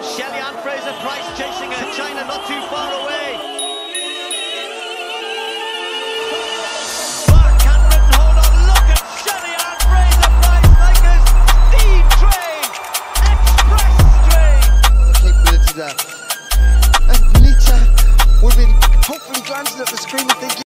Shelly Ann Price chasing her. China not too far away.